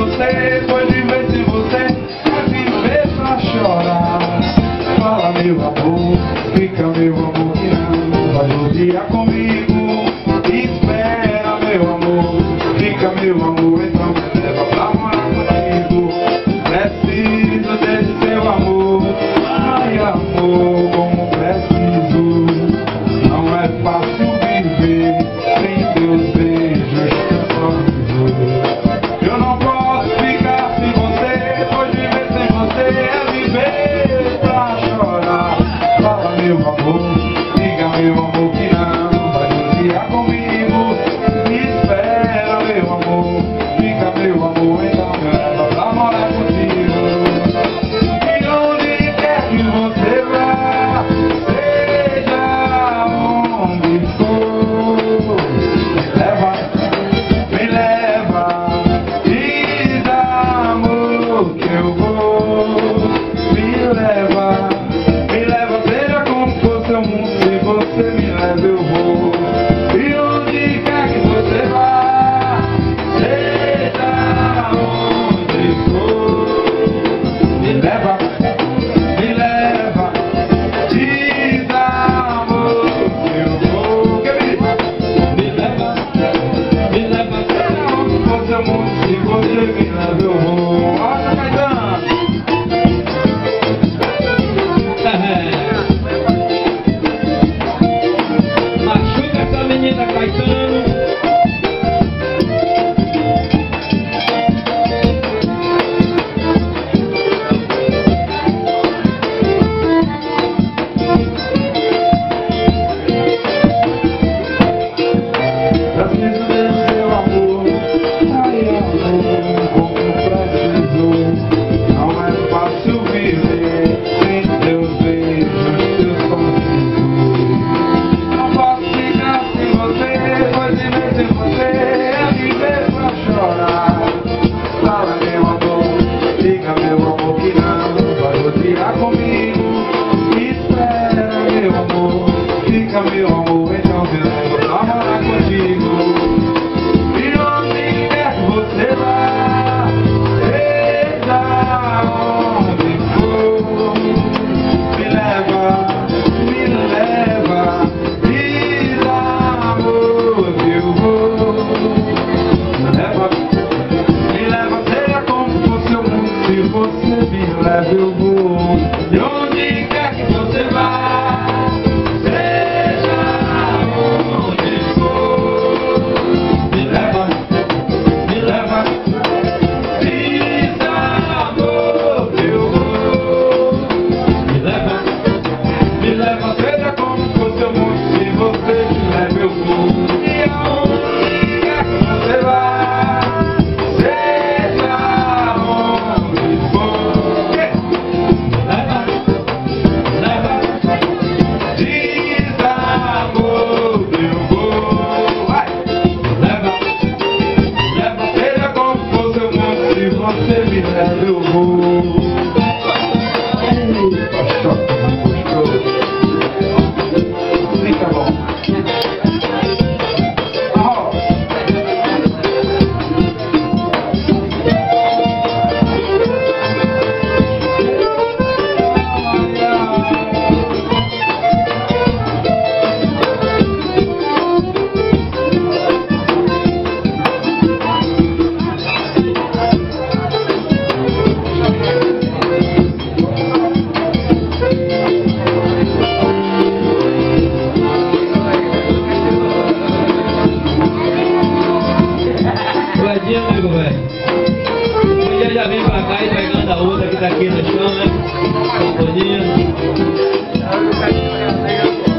você, foi viver sem você, é viver pra chorar. Fala meu amor, fica meu amor que não vai judiar comigo. Espera meu amor, fica meu amor, então me leva pra morar contigo. Preciso desse seu amor, ai amor, como preciso. Não é fácil viver sem teus beijos, teu sorriso. Eu não posso ficar sem você, pois viver sem você é viver pra chorar. Fala meu amor, diga meu amor que não vai judiar comigo. Espera meu amor, fica meu amor, então me leva pra morar contigo. E onde quer que você vá, seja onde for, me leva, diz amor que eu vou. Me leva, seja como for seu mundo, se você me leva eu vou. E onde quer que você vá, seja onde for, me leva, diz amor que eu vou. Me leva, seja onde for seu mundo, se você me leva eu vou. Olha, Caetano! Machuca essa menina, Caetano. Preciso desse seu amor, ai amor, como preciso. Não é fácil viver sem teus beijos, teus sorrisos. Não posso ficar sem você, pois viver sem você é viver pra chorar. Fala meu amor, diga meu amor que não vai odiar comigo. Espera meu amor, fica meu amor, então me leva pra morar contigo. E onde quer que você vá, seja onde for, me leva, diz amor que eu vou. Me leva, seja como for seu mundo, se você me leva eu vou. E onde quer que você vá, seja onde for, me leva, diz amor que eu vou. Me leva, seja como for seu mundo, se você me leva eu vou. E aonde quer que você vá, seja onde for, diz amor que eu vou. Vai! Seja como for seu mundo, se você me leva eu vou. Gostoso. Sim, tá bom. Amigo, velho. Um dia já vem pra cá e pegando a outra que tá aqui no chão, né? Companhia.